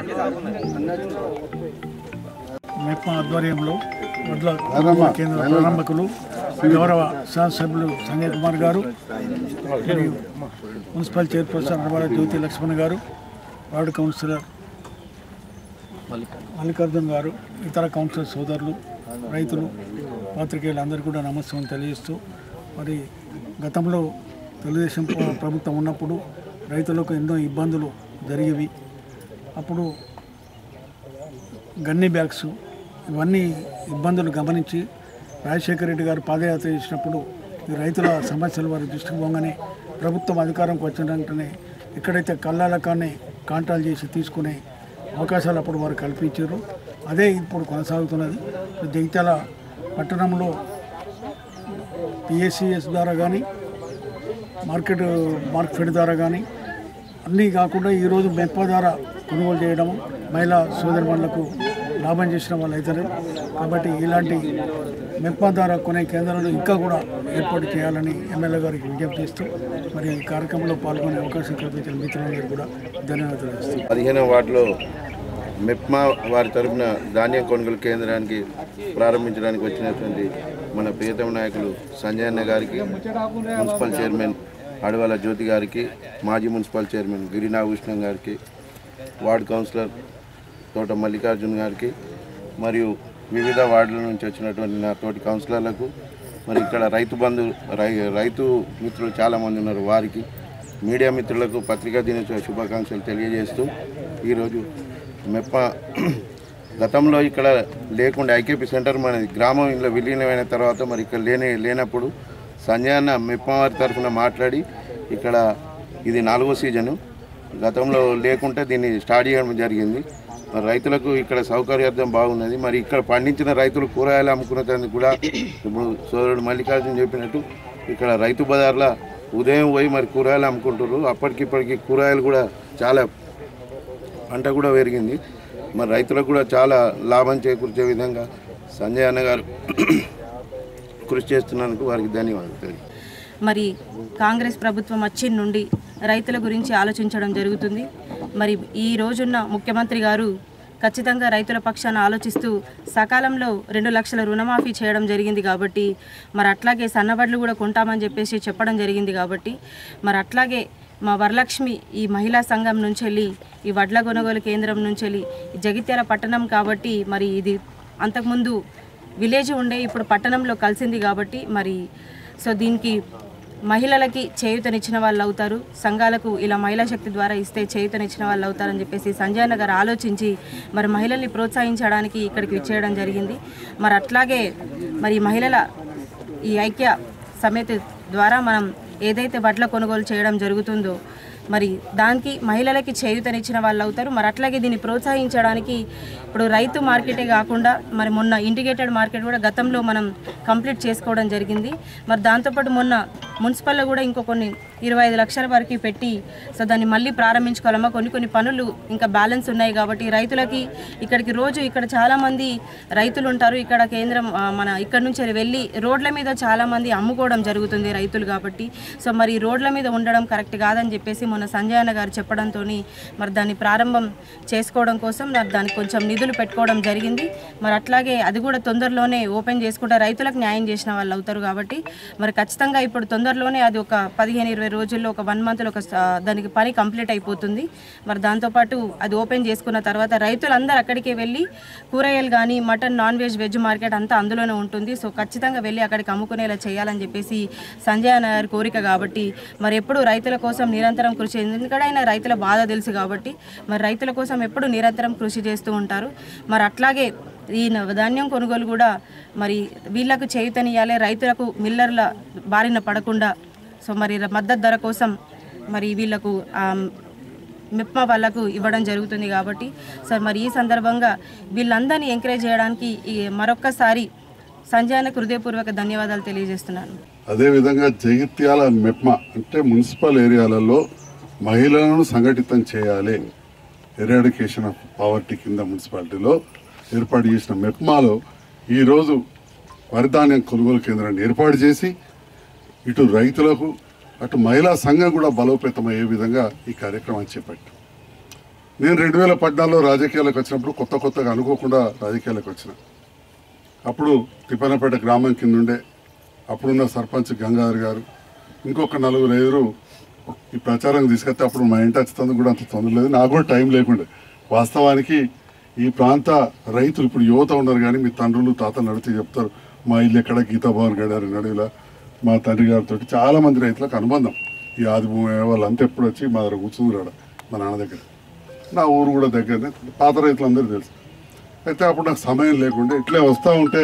మెప్మా ఆధ్వర్యంలో వడ్ల కేంద్ర ప్రారంభకులు గౌరవ శాసనసభ్యులు సంజయ్ కుమార్ గారు, మరియు మున్సిపల్ చైర్పర్సన్ అడవాల జ్యోతి లక్ష్మణ్ గారు, వార్డు కౌన్సిలర్ మల్లికార్జున్ గారు, ఇతర కౌన్సిలర్ సోదరులు, రైతులు, పాత్రికేయులు అందరూ కూడా నమస్కారం తెలియజేస్తూ, మరి గతంలో తెలుగుదేశం ప్రభుత్వం ఉన్నప్పుడు రైతులకు ఎన్నో ఇబ్బందులు జరిగేవి. అప్పుడు గన్ని బ్యాగ్స్ ఇవన్నీ ఇబ్బందులు గమనించి రాజశేఖర రెడ్డి గారు పాదయాత్ర చేసినప్పుడు ఈ రైతుల సమస్యలు వారి దృష్టికి పోగానే ప్రభుత్వం అధికారంకి వచ్చిన వెంటనే ఎక్కడైతే కళ్ళాలకాన్ని కాంట్రాక్ట్ చేసి తీసుకునే అవకాశాలు అప్పుడు వారు కల్పించారు. అదే ఇప్పుడు కొనసాగుతున్నది. జగిత్యాల పట్టణంలో పిఎస్సిఎస్ ద్వారా కానీ మార్కెట్ ద్వారా కానీ అన్నీ కాకుండా ఈరోజు మెప్మా ద్వారా కొనుగోలు చేయడము మహిళా సోదరిమణులకు లాభం చేసిన వాళ్ళు అవుతారు. కాబట్టి ఇలాంటి మెప్మా ద్వారా కొనే కేంద్రాలు ఇంకా కూడా ఏర్పాటు చేయాలని ఎమ్మెల్యే గారికి విజ్ఞప్తి చేస్తూ మరి ఈ కార్యక్రమంలో పాల్గొనే అవకాశం కల్పించిన మిత్రులందరూ కూడా ధన్యవాదాలు ఇస్తాం. 15వ వార్డులో మెప్మా వారి తరఫున ధాన్యం కొనుగోలు కేంద్రానికి ప్రారంభించడానికి వచ్చినటువంటి మన ప్రియతమ నాయకులు సంజయ్ అన్న గారికి, మున్సిపల్ చైర్మన్ అడవాల జ్యోతి గారికి, మాజీ మున్సిపల్ చైర్మన్ గిరినాగభూషణం గారికి, వార్డు కౌన్సిలర్ తోట మల్లికార్జున్ గారికి, మరియు వివిధ వార్డుల నుంచి వచ్చినటువంటి నా తోటి కౌన్సిలర్లకు, మరి ఇక్కడ రైతు మిత్రులు చాలామంది ఉన్నారు, వారికి, మీడియా మిత్రులకు పత్రికా దినోత్సవ శుభాకాంక్షలు తెలియజేస్తూ ఈరోజు మెప్మా గతంలో ఇక్కడ లేకుండా ఐకేపీ సెంటర్ మన గ్రామం ఇలా విలీనమైన తర్వాత మరి ఇక్కడ లేనప్పుడు సంజయ్ అన్న మెప్మా వారి తరఫున మాట్లాడి ఇక్కడ ఇది 4వ సీజను, గతంలో లేకుంటే దీన్ని స్టార్ట్ చేయడం జరిగింది. మరి రైతులకు ఇక్కడ సౌకర్యార్థం బాగున్నది. మరి ఇక్కడ పండించిన రైతులు కూరగాయలు అమ్ముకునేందుకు కూడా ఇప్పుడు సోదరుడు మల్లికార్జున చెప్పినట్టు ఇక్కడ రైతు బజార్లో ఉదయం పోయి మరి కూరగాయలు అమ్ముకుంటారు. అప్పటికిప్పటికి కూరగాయలు కూడా చాలా పంట కూడా పెరిగింది. మరి రైతులకు కూడా చాలా లాభం చేకూర్చే విధంగా సంజయ్ అన్న గారు కృషి చేస్తున్నందుకు వారికి ధన్యవాదాలు. మరి కాంగ్రెస్ ప్రభుత్వం వచ్చిన నుండి రైతుల గురించి ఆలోచించడం జరుగుతుంది. మరి ఈ రోజున్న ముఖ్యమంత్రి గారు ఖచ్చితంగా రైతుల పక్షాన ఆలోచిస్తూ సకాలంలో 2 లక్షల రుణమాఫీ చేయడం జరిగింది. కాబట్టి మరి అట్లాగే సన్నబడ్లు కూడా కొంటామని చెప్పేసి చెప్పడం జరిగింది. కాబట్టి మరి అట్లాగే మా వరలక్ష్మి ఈ మహిళా సంఘం నుంచి వెళ్ళి ఈ వడ్ల కొనుగోలు కేంద్రం నుంచి వెళ్ళి జగిత్యాల పట్టణం కాబట్టి మరి ఇది అంతకుముందు విలేజ్ ఉండే ఇప్పుడు పట్టణంలో కలిసింది. కాబట్టి మరి సో దీనికి మహిళలకి చేయూతనిచ్చిన వాళ్ళు అవుతారు, సంఘాలకు ఇలా మహిళా శక్తి ద్వారా ఇస్తే చేయూతనిచ్చిన వాళ్ళు అవుతారని చెప్పేసి సంజయ్ అన్న గారు ఆలోచించి మరి మహిళల్ని ప్రోత్సహించడానికి ఇక్కడికి విచ్చేయడం జరిగింది. మరి అట్లాగే మరి మహిళల ఈ ఐక్య సమితి ద్వారా మనం ఏదైతే వడ్ల కొనుగోలు చేయడం జరుగుతుందో మరి దానికి మహిళలకి చేయూతనిచ్చిన వాళ్ళు అవుతారు. మరి అట్లాగే దీన్ని ప్రోత్సహించడానికి ఇప్పుడు రైతు మార్కెటే కాకుండా మరి మొన్న ఇంటిగ్రేటెడ్ మార్కెట్ కూడా గతంలో మనం కంప్లీట్ చేసుకోవడం జరిగింది. మరి దాంతోపాటు మొన్న మున్సిపల్లో కూడా ఇంకో కొన్ని 25 లక్షల వరకు పెట్టి సో దాన్ని మళ్ళీ ప్రారంభించుకోవాలమ్మా. కొన్ని పనులు ఇంకా బ్యాలెన్స్ ఉన్నాయి. కాబట్టి రైతులకి ఇక్కడికి రోజు ఇక్కడ చాలామంది రైతులు ఉంటారు. ఇక్కడ కేంద్రం మన ఇక్కడ నుంచి వెళ్ళి రోడ్ల మీద చాలామంది అమ్ముకోవడం జరుగుతుంది రైతులు. కాబట్టి సో మరి రోడ్ల మీద ఉండడం కరెక్ట్ కాదని చెప్పేసి మొన్న సంజయ్ అన్న గారు చెప్పడంతో మరి దాన్ని ప్రారంభం చేసుకోవడం కోసం దానికి కొంచెం నిధులు పెట్టుకోవడం జరిగింది. మరి అట్లాగే అది కూడా తొందరలోనే ఓపెన్ చేసుకుంటే రైతులకు న్యాయం చేసిన వాళ్ళు అవుతారు. కాబట్టి మరి ఖచ్చితంగా ఇప్పుడు తొందరలోనే అది ఒక 15-20 రోజుల్లో ఒక 1 మంత్లో ఒక దానికి పని కంప్లీట్ అయిపోతుంది. మరి దాంతోపాటు అది ఓపెన్ చేసుకున్న తర్వాత రైతులందరూ అక్కడికే వెళ్ళి కూరగాయలు కానీ mutton, non veg, veg market అంతా అందులోనే ఉంటుంది. సో ఖచ్చితంగా వెళ్ళి అక్కడికి అమ్ముకునేలా చేయాలని చెప్పేసి సంజయ్ అన్న గారి కోరిక. కాబట్టి మరి ఎప్పుడు రైతుల కోసం నిరంతరం కృషి, ఎందుకంటే రైతుల బాధ తెలుసు కాబట్టి మరి రైతుల కోసం ఎప్పుడు నిరంతరం కృషి చేస్తూ ఉంటారు. మరి అట్లాగే ఈ ధాన్యం కొనుగోలు కూడా మరి వీళ్ళకు చేయూతనియాలి, రైతులకు మిల్లర్ల బారిన పడకుండా సో మరి మద్దతు ధర కోసం మరి వీళ్ళకు మెప్మా వాళ్ళకు ఇవ్వడం జరుగుతుంది. కాబట్టి సార్ మరి ఈ సందర్భంగా వీళ్ళందరినీ ఎంకరేజ్ చేయడానికి మరొక్కసారి సంజయ్ అన్నకు హృదయపూర్వక ధన్యవాదాలు తెలియజేస్తున్నాను. అదేవిధంగా జగిత్యాల మెప్మా అంటే మున్సిపల్ ఏరియాలలో మహిళలను సంఘటితం చేయాలి, ఎరాడికేషన్ ఆఫ్ పావర్టీ కింద మున్సిపాలిటీలో ఏర్పాటు చేసిన మెప్మాలో ఈరోజు వరిధాన్యం కొనుగోలు కేంద్రాన్ని ఏర్పాటు చేసి ఇటు రైతులకు అటు మహిళా సంఘం కూడా బలోపేతమయ్యే విధంగా ఈ కార్యక్రమాన్ని చేపట్టాం. నేను 2014లో రాజకీయాలకు వచ్చినప్పుడు కొత్తగా అనుకోకుండా రాజకీయాలకు వచ్చిన. అప్పుడు తిప్పనపేట గ్రామం కింద ఉండే అప్పుడున్న సర్పంచ్ గంగాధర్ గారు ఇంకొక 4-5 ఈ ప్రచారం తీసుకొస్తే అప్పుడు మా ఇంటి వచ్చేందుకు కూడా అంత తొందర లేదు, నాకు కూడా టైం లేకుండే. వాస్తవానికి ఈ ప్రాంత రైతులు ఇప్పుడు యువత ఉన్నారు, కానీ మీ తండ్రులు తాతలు నడితే చెప్తారు, మా ఇల్లు ఎక్కడ గీతాభవన్ గడారు నడువులా మా తండ్రి గారితో చాలామంది రైతులకు అనుబంధం. ఈ ఆదిభూమి వాళ్ళంతా ఎప్పుడు వచ్చి మా దగ్గర కూర్చుంది మా నాన్న దగ్గర. నా ఊరు కూడా దగ్గరనే, పాత రైతులందరూ తెలుసు. అయితే అప్పుడు నాకు సమయం లేకుండే ఇట్లే వస్తూ ఉంటే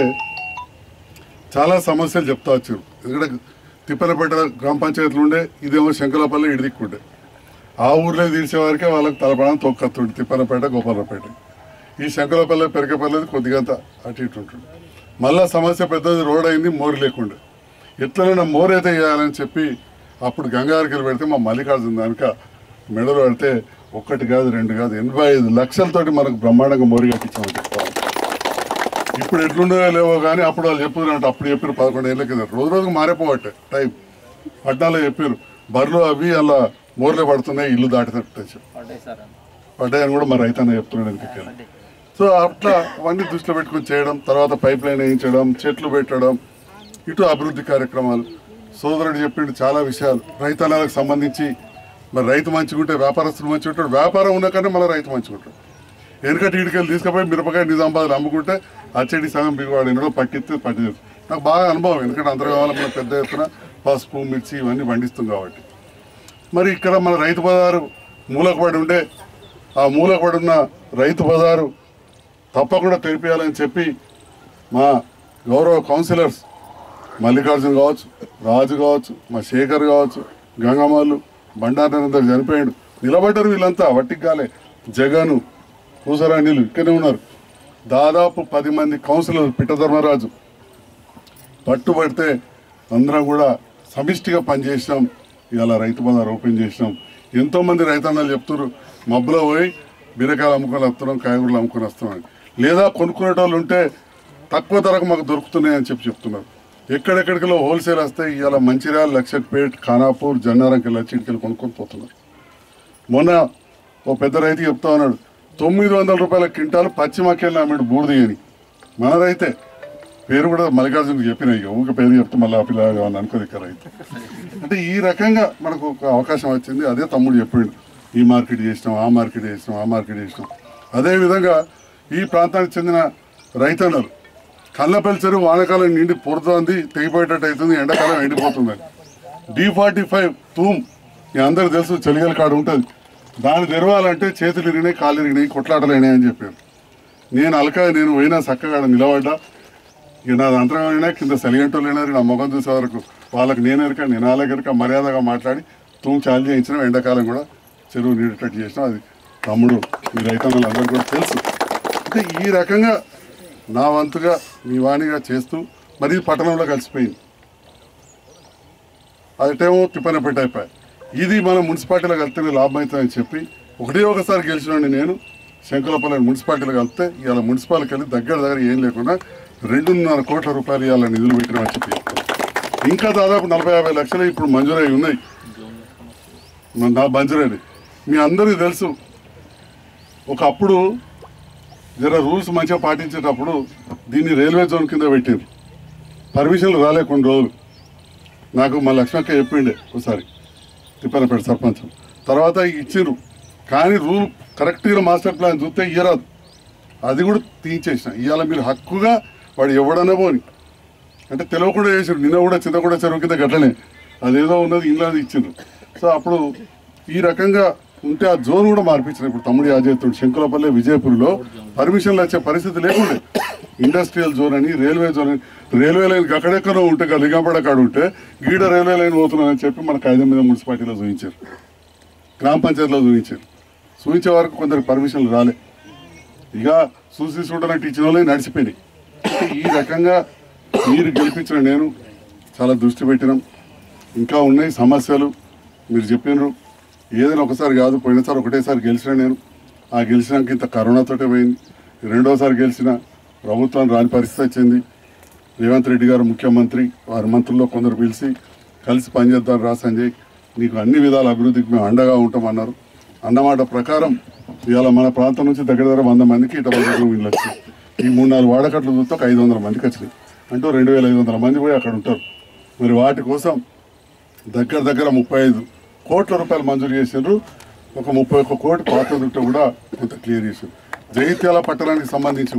చాలా సమస్యలు చెప్తా వచ్చారు. ఎందుకంటే తిప్పనపేట గ్రామ పంచాయతీలు ఉండే, ఇదేమో శంకలపల్లి ఇడిదిక్కుండే. ఆ ఊర్లో తీర్చేవారికే వాళ్ళకి తలపడం తొక్కత్తుండే తిప్పనపేట గోపాలపేట. ఈ శంకలపల్లి పెరకపల్లిది కొద్దిగా అటు ఇటు ఉంటుంది. మళ్ళా సమస్య పెద్దది, రోడ్ అయింది, మోరు లేకుండే. ఎట్లైనా మోరు అయితే వేయాలని చెప్పి అప్పుడు గంగారికి పెడితే మా మల్లికార్జున దానిక మెడలు పెడితే 1 కాదు 2 కాదు 85 లక్షలతోటి మనకు బ్రహ్మాండంగా మోరు కట్టించామని చెప్తాను. ఇప్పుడు ఎట్లుండో లేవో కానీ అప్పుడు వాళ్ళు చెప్పారంటే, అప్పుడు చెప్పారు 11 ఏళ్ళ కింద. రోజుకు మారిపోవట్టే టైం. పట్నాలో చెప్పారు బర్రెలు అవి అలా మోర్లే పడుతున్నాయి, ఇల్లు దాటినట్టు పడ్డాయని కూడా మా రైతన్న చెప్తున్నాడు ఎందుకు. సో అట్లా అవన్నీ దృష్టిలో పెట్టుకుని చేయడం, తర్వాత పైప్ లైన్ వేయించడం, చెట్లు పెట్టడం, ఇటు అభివృద్ధి కార్యక్రమాలు. సోదరుడు చెప్పిండు చాలా విషయాలు రైతన్నలకు సంబంధించి. మరి రైతు మంచిగా ఉంటే వ్యాపారస్తులు మంచిగా ఉంటాడు, వ్యాపారం ఉన్న కానీ మళ్ళీ రైతు మంచిగా ఉంటాడు. వెనుకటి ఇటుకెళ్ళి తీసుకుపోయి మిరపకాయ నిజామాబాద్లో అమ్ముకుంటే అచ్చడి సగం బిగువాడు ఎన్నడో పట్టిస్తే పట్టింది. నాకు బాగా అనుభవం, ఎందుకంటే అంతర్గాలం మనం పెద్ద ఎత్తున పసుపు మిర్చి ఇవన్నీ పండిస్తాం కాబట్టి. మరి ఇక్కడ మన రైతు బజారు మూలకపడి ఉండే, ఆ మూలకపడి ఉన్న రైతు బజారు తప్పకుండా తెరిపేయాలని చెప్పి మా గౌరవ కౌన్సిలర్స్ మల్లికార్జున కావచ్చు, రాజు కావచ్చు, మా శేఖర్ కావచ్చు, గంగమ్మలు, బండారందరూ చనిపోయాడు, నిలబడ్డారు వీళ్ళంతా వట్టిగాలే. జగను, పూసరాణిలు ఇక్కడే ఉన్నారు. దాదాపు 10 మంది కౌన్సిలర్ పిట్టధర్మరాజు పట్టుబడితే అందరం కూడా సమిష్టిగా పనిచేసినాం. ఇవాళ రైతు బజార్ ఓపెన్ చేసినాం. ఎంతోమంది రైతన్నలు చెప్తున్నారు మబ్బులో పోయి బీరకాయలు అమ్ముకొని వస్తున్నాం, కాయగూరలు అమ్ముకొని వస్తున్నాం. లేదా కొనుక్కునేటోళ్ళు ఉంటే తక్కువ ధరకు మాకు దొరుకుతున్నాయని చెప్తున్నారు. ఎక్కడెక్కడికలో హోల్సేల్ వస్తాయి. ఇవాళ మంచిర్యాల, లక్షట్పేట్, ఖానాపూర్, జన్నారంకి వచ్చి ఇటుకెళ్ళి కొనుక్కొని పోతున్నారు. మొన్న ఓ పెద్ద రైతు చెప్తా ఉన్నాడు 900 రూపాయల క్వింటాలు పచ్చిమక్కెళ్ళి అమ్మాడు బూడిది అని. మన రైతే పేరు కూడా మల్లికార్జునకి చెప్పిన, ఊరికి పేరు చెప్తే మళ్ళీ ఆ పిల్లలు అని అనుకోదు ఇక్కడ రైతు. అంటే ఈ రకంగా మనకు ఒక అవకాశం వచ్చింది. అదే తమ్ముడు చెప్పిండు, ఈ మార్కెట్ చేసినాం, ఆ మార్కెట్ చేసినాం, ఆ మార్కెట్ చేసినాం. అదేవిధంగా ఈ ప్రాంతానికి చెందిన రైతన్నలు కళ్ళపల్లి చెరువు వానకాలం నిండి పొడుతోంది, తెగిపోయేటట్టు అవుతుంది, ఎండాకాలం ఎండిపోతుందని. D45 తూమ్ మీ అందరికి తెలుసు, చలిగల కాడ ఉంటుంది. దాన్ని తెరవాలంటే చేతులు ఇరిగినాయి, కాళ్ళు ఇరిగినాయి, కొట్లాటలేనాయి అని చెప్పారు. నేను పోయినా చక్కగా నిలబడ్డా. ఇక నాది అంతరంగా కింద చలిగంటోళ్ళు అయినారు. నా ముఖం చూసే వరకు వాళ్ళకి నేను వాళ్ళకి మర్యాదగా మాట్లాడి తూము చాలు చేయించినాం. ఎండాకాలం కూడా చెరువు నీడేటట్టు చేసినాం. అది తమ్ముడు ఈ రైతన్నలు అందరూ కూడా తెలుసు. అంటే ఈ రకంగా నా వంతుగా మీ వాణిగా చేస్తూ మరి పట్టణంలో కలిసిపోయింది. అదేమో తిప్పనపేట అయిపోయాయి. ఇది మన మున్సిపాలిటీలో కలిపితే లాభం అవుతుందని చెప్పి ఒకసారి గెలిచినండి నేను. శంకులపల్లి మున్సిపాలిటీలో కలిపితే ఇవాళ మున్సిపాలిటీకి వెళ్ళి దగ్గర ఏం లేకుండా 2.5 కోట్ల రూపాయలు ఇవాళ నిధులు పెట్టినామని చెప్పి చెప్తాను. ఇంకా దాదాపు 40-50 లక్షలు ఇప్పుడు మంజూరై ఉన్నాయి. నా మంజూరైనవి మీ అందరికీ తెలుసు. ఒకప్పుడు జర రూల్స్ మంచిగా పాటించేటప్పుడు దీన్ని రైల్వే జోన్ కింద పెట్టారు. పర్మిషన్లు రాలే కొన్ని రోజులు. నాకు మా లక్ష్మక్క చెప్పిండే ఒకసారి తిప్పనపేట సర్పంచ్. తర్వాత ఇచ్చిర్రు, కానీ రూల్ కరెక్ట్గా మాస్టర్ ప్లాన్ చూస్తే ఇయ్యరాదు. అది కూడా తీయించేసిన. ఇవాళ మీరు హక్కుగా వాడు ఎవడన్నా పోని అంటే తెలియకుండా చేసారు. నిన్న కూడా చింతగూడ చెరువు కింద గట్లనే అదేదో ఉన్నది ఇంట్లో ఇచ్చిండ్రు. సో అప్పుడు ఈ రకంగా ఉంటే ఆ జోన్ కూడా మార్పించారు. ఇప్పుడు తమ్ముడు యాజేతుడు శంకులపల్లి, విజయపూర్లో పర్మిషన్లు వచ్చే పరిస్థితి లేకుండే. ఇండస్ట్రియల్ జోన్ అని, రైల్వే జోన్ అని, రైల్వే లైన్ అక్కడెక్కడో ఉంటే లింగంపేట కాడ ఉంటే గీడ రైల్వే లైన్ పోతున్నానని చెప్పి మన కాగితం మీద మున్సిపాలిటీలో చూపించారు, గ్రామ పంచాయతీలో చూపించారు. చూపించే వరకు కొందరికి పర్మిషన్లు రాలే. ఇక చూసుకుంటున్నట్టు ఇచ్చిన వాళ్ళే నడిచిపోయినాయి. ఈ రకంగా మీరు గెలిపించిన నేను చాలా దృష్టి పెట్టినాం. ఇంకా ఉన్నాయి సమస్యలు. మీరు చెప్పినారు ఏదైనా ఒకసారి కాదు, పోయినసారి ఒకటేసారి గెలిచిన నేను. ఆ గెలిచినాక ఇంత కరోనాతోటే పోయింది. రెండోసారి గెలిచిన ప్రభుత్వం రాని పరిస్థితి వచ్చింది. రేవంత్ రెడ్డి గారు ముఖ్యమంత్రి, వారి మంత్రుల్లో కొందరు పిలిచి కలిసి పనిచేద్దాం రా సంజయ్, నీకు అన్ని విధాల అభివృద్ధికి మేము అండగా ఉంటామన్నారు. అన్నమాట ప్రకారం ఇవాళ మన ప్రాంతం నుంచి దగ్గర 100 మందికి డబుల్ బెడ్రూమ్ ఇల్లు వచ్చాయి. ఈ 3-4 వాడకట్లు చూస్తే ఒక 500 మందికి వచ్చినాయి. అంటూ 2500 మంది పోయి అక్కడ ఉంటారు. మరి వాటి కోసం దగ్గర 35 కోట్ల రూపాయలు మంజూరు చేసిండ్రు. ఒక 31 కోటి పాత దుట్ట కూడా కొంత క్లియర్ చేసిండ్రు. జగిత్యాల పట్టణానికి సంబంధించి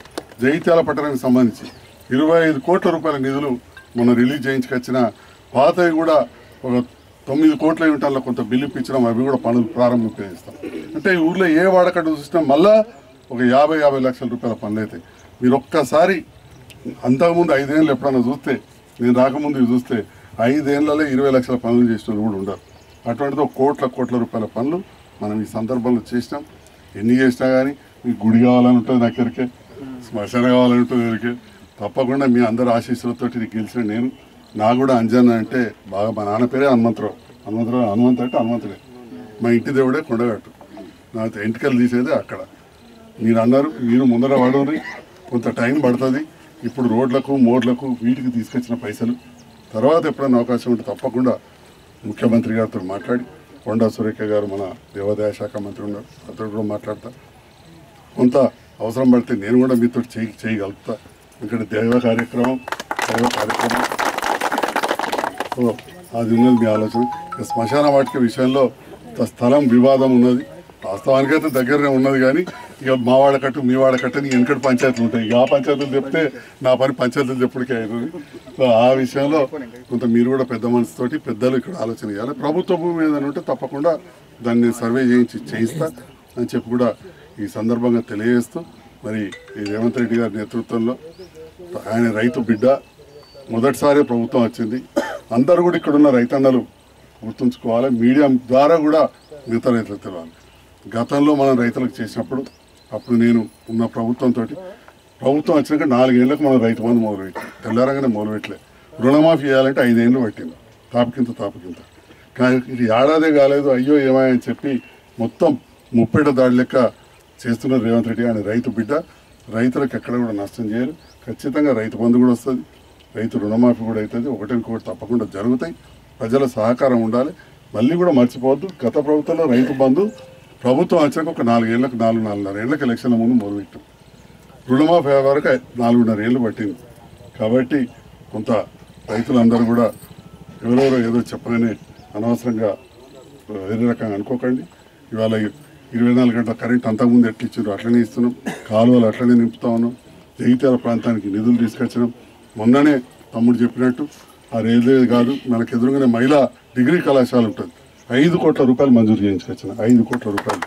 25 కోట్ల రూపాయల నిధులు మనం రిలీజ్ చేయించుకొచ్చిన పాతవి కూడా ఒక 9 కోట్ల యూనిట్ల కొంత బిల్లు ఇప్పించడం, అవి కూడా పనులు ప్రారంభించేస్తాం. అంటే ఈ ఊర్లో ఏ వాడకట్టు చూసినా మళ్ళా ఒక 50 లక్షల రూపాయల పనులు అవుతాయి. మీరు ఒక్కసారి అంతకుముందు 5 ఏళ్ళు ఎప్పుడన్నా చూస్తే, నేను రాకముందు చూస్తే 5 ఏళ్లలో 20 లక్షల పనులు చేసిన కూడా ఉండరు. అటువంటిది కోట్ల రూపాయల పనులు మనం ఈ సందర్భంలో చేసినాం. ఎన్ని చేసినా కానీ మీకు గుడి కావాలని ఉంటుంది, నాకు ఎరికే శ్మశాన కావాలని ఉంటుంది ఎరికే. తప్పకుండా మీ అందరి ఆశీస్సులతో ఇది గెలిచిన నేను. నాకు కూడా అంజన్న అంటే బాగా, మా నాన్న పేరే హనుమంతరావు అంటే హనుమంతుడే. మా ఇంటి దేవుడే కొండగట్టు. నాకు ఎంటికలు తీసేది అక్కడ. మీరు అన్నారు, మీరు ముందర పడరు, కొంత టైం పడుతుంది. ఇప్పుడు రోడ్లకు మోడ్లకు వీటికి తీసుకొచ్చిన పైసలు తర్వాత ఎప్పుడైనా అవకాశం ఉంటే తప్పకుండా ముఖ్యమంత్రి గారితో మాట్లాడి, కొండా సురేఖ గారు మన దేవాదాయ శాఖ మంత్రి ఉన్నారు, అతడు కూడా మాట్లాడతా. కొంత అవసరం పడితే నేను కూడా మీతో చేయగలుగుతా. ఇక్కడ దైవ కార్యక్రమం అది ఉన్నది మీ ఆలోచన. శ్మశాన వాటిక విషయంలో స్థలం వివాదం ఉన్నది. వాస్తవానికైతే దగ్గరనే ఉన్నది, కానీ ఇక మా వాడకట్టు మీ వాడకట్టు నీ వెనకటి పంచాయతీలు ఉంటాయి. ఇక ఆ పంచాయతీలు చెప్తే నా పని పంచాయతీలు చెప్పుడికే అవుతుంది. సో ఆ విషయంలో కొంత మీరు కూడా పెద్ద మనసుతోటి పెద్దలు ఇక్కడ ఆలోచన చేయాలి. ప్రభుత్వ భూమి ఏదైనా ఉంటే తప్పకుండా దాన్ని సర్వే చేయిస్తా అని చెప్పి కూడా ఈ సందర్భంగా తెలియజేస్తూ, మరి ఈ రేవంత్ రెడ్డి గారి నేతృత్వంలో ఆయన రైతు బిడ్డ, మొదటిసారి ప్రభుత్వం వచ్చింది. అందరూ కూడా ఇక్కడున్న రైతన్నలు గుర్తుంచుకోవాలి. మీడియా ద్వారా కూడా మిగతా రైతులకు తెలియాలి. గతంలో మనం రైతులకు చేసినప్పుడు, అప్పుడు నేను ఉన్న ప్రభుత్వం వచ్చినాక 4 ఏళ్ళకు మనం రైతు బంధు మొదలుపెట్టాం. తెల్లారంగానే మొదలుపెట్టలే. రుణమాఫీ చేయాలంటే 5 ఏళ్ళు పట్టింది. తాపకింత కానీ ఇది ఏడాదే కాలేదు. అయ్యో ఏమాయని చెప్పి మొత్తం ముప్పేట దాడి లెక్క చేస్తున్నారు రేవంత్ రెడ్డి. ఆయన రైతు బిడ్డ, రైతులకు ఎక్కడ కూడా నష్టం చేయరు. ఖచ్చితంగా రైతు బంధు కూడా వస్తుంది, రైతు రుణమాఫీ కూడా అవుతుంది. ఒకటి తప్పకుండా జరుగుతాయి. ప్రజల సహకారం ఉండాలి. మళ్ళీ కూడా మర్చిపోవద్దు, గత ప్రభుత్వంలో రైతు బంధు ప్రభుత్వం వచ్చాక ఒక 4-4.5 ఏళ్ళకి ఎలక్షన్ల ముందు మొదలుపెట్టాం. రుణమాఫీ వరకు 4.5 ఏళ్ళు పట్టింది. కాబట్టి కొంత రైతులందరూ కూడా ఎవరెవరో ఏదో చెప్పగానే అనవసరంగా వేరే రకంగా అనుకోకండి. ఇవాళ 24 గంటల కరెంట్ అంతకుముందు ఎట్లా ఇచ్చారు అట్లనే ఇస్తున్నాం. కాలువలు అట్లనే నింపుతా ఉన్నాం. జగిత్యాల ప్రాంతానికి నిధులు తీసుకొచ్చినాం. మొన్ననే తమ్ముడు చెప్పినట్టు ఆ రైల్వే కాదు, మనకు ఎదురుగానే మహిళా డిగ్రీ కళాశాల ఉంటుంది. 5 కోట్ల రూపాయలు మంజూరు చేయించుకొచ్చిన 5 కోట్ల రూపాయలు.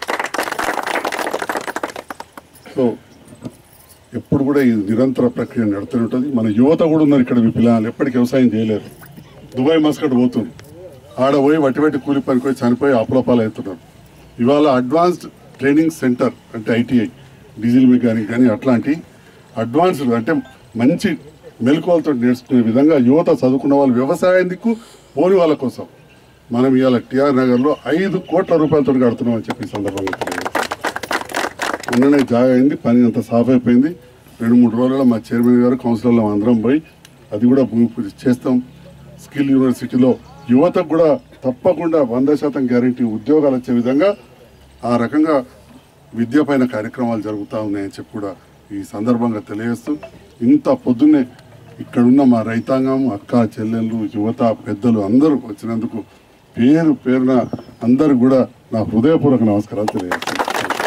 సో ఎప్పుడు కూడా ఈ నిరంతర ప్రక్రియ నడుతూనే ఉంటుంది. మన యువత కూడా ఉన్నారు ఇక్కడ. మీ పిల్లలు ఎప్పటికీ వ్యవసాయం చేయలేరు. దుబాయ్ మస్కట్ పోతుంది, ఆడ పోయి వట్టి కూలి పనికి పోయి చనిపోయి అప్పులపాలు అవుతున్నారు. ఇవాళ అడ్వాన్స్డ్ ట్రైనింగ్ సెంటర్ అంటే ITI, డీజిల్ మెకానిక్ కానీ అట్లాంటి అడ్వాన్స్డ్ అంటే మంచి మెలకువలతో నేర్చుకునే విధంగా యువత చదువుకున్న వాళ్ళు వ్యవసాయం దిక్కు పోని వాళ్ళ కోసం మనం ఇవాళ TR నగర్లో 5 కోట్ల రూపాయలతో కడుతున్నాం అని చెప్పి సందర్భంగా ఉన్ననే జాగా అయింది. పని అంతా సాఫ్ అయిపోయింది. 2-3 రోజుల్లో మా చైర్మన్ గారు కౌన్సిలర్లో అందరం పోయి అది కూడా భూమి పూజ చేస్తాం. స్కిల్ యూనివర్సిటీలో యువతకు కూడా తప్పకుండా 100% గ్యారంటీ ఉద్యోగాలు వచ్చే విధంగా ఆ రకంగా విద్య పైన కార్యక్రమాలు జరుగుతూ ఉన్నాయని చెప్పి కూడా ఈ సందర్భంగా తెలియజేస్తూ, ఇంత పొద్దున్నే ఇక్కడున్న మా రైతాంగం, అక్క చెల్లెళ్ళు, యువత, పెద్దలు అందరూ వచ్చినందుకు పేరున అందరూ కూడా నా హృదయపూర్వక నమస్కారాలు తెలియజేస్తున్నాను.